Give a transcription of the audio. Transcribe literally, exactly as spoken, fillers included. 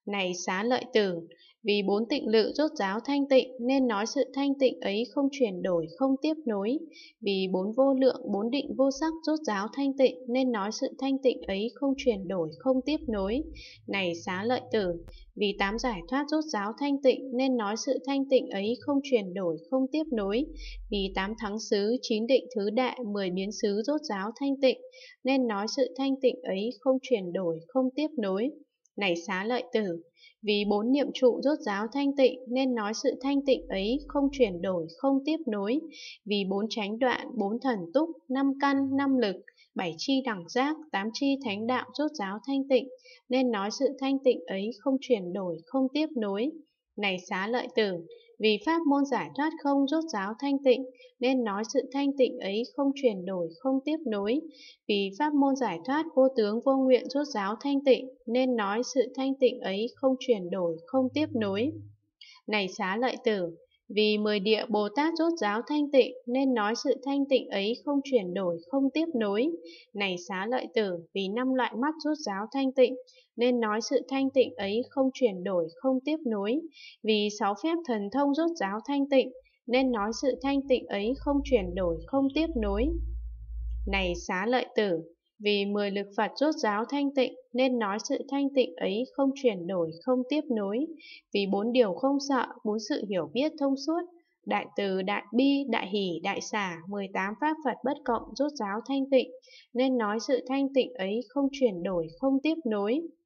Này Xá Lợi Tử, vì bốn tịnh lự rốt ráo thanh tịnh nên nói sự thanh tịnh ấy không chuyển đổi, không tiếp nối. Vì bốn vô lượng, bốn định vô sắc rốt ráo thanh tịnh nên nói sự thanh tịnh ấy không chuyển đổi, không tiếp nối. Này Xá Lợi Tử, vì tám giải thoát rốt ráo thanh tịnh nên nói sự thanh tịnh ấy không chuyển đổi, không tiếp nối. Vì tám thắng xứ, chín định thứ đại, mười biến xứ rốt ráo thanh tịnh nên nói sự thanh tịnh ấy không chuyển đổi, không tiếp nối. Này Xá Lợi Tử, vì bốn niệm trụ rốt ráo thanh tịnh nên nói sự thanh tịnh ấy không chuyển đổi, không tiếp nối. Vì bốn chánh đoạn, bốn thần túc, năm căn, năm lực, bảy chi đẳng giác, tám chi thánh đạo rốt ráo thanh tịnh nên nói sự thanh tịnh ấy không chuyển đổi, không tiếp nối. Này Xá Lợi Tử, vì pháp môn giải thoát không rốt ráo thanh tịnh nên nói sự thanh tịnh ấy không chuyển đổi, không tiếp nối. Vì pháp môn giải thoát vô tướng vô nguyện rốt ráo thanh tịnh nên nói sự thanh tịnh ấy không chuyển đổi, không tiếp nối. Này Xá Lợi Tử, vì mười địa Bồ Tát rốt ráo thanh tịnh nên nói sự thanh tịnh ấy không chuyển đổi, không tiếp nối. Này Xá Lợi Tử, vì năm loại mắt rốt ráo thanh tịnh nên nói sự thanh tịnh ấy không chuyển đổi, không tiếp nối. Vì sáu phép thần thông rốt ráo thanh tịnh nên nói sự thanh tịnh ấy không chuyển đổi, không tiếp nối. Này Xá Lợi Tử, vì mười lực Phật rốt ráo thanh tịnh nên nói sự thanh tịnh ấy không chuyển đổi, không tiếp nối. Vì bốn điều không sợ, bốn sự hiểu biết thông suốt, đại từ, đại bi, đại hỷ, đại xả, mười tám pháp Phật bất cộng rốt ráo thanh tịnh nên nói sự thanh tịnh ấy không chuyển đổi, không tiếp nối.